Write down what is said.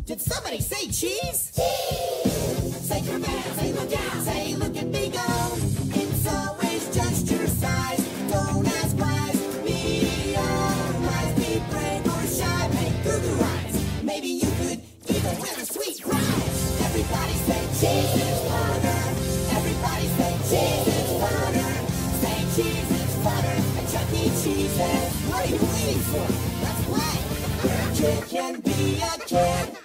Did somebody say cheese? Cheese! Say come down, say look out, say look at me go. It's always just your size. Don't ask why. Medium-wise, be brave or shy. Make goo-goo eyes. Maybe you could even win a sweet prize. Everybody say cheese is butter. Everybody say cheese is butter. Say cheese is butter. And Chuck E. Cheese is. What are you waiting for? Let's play. A kid can be a kid.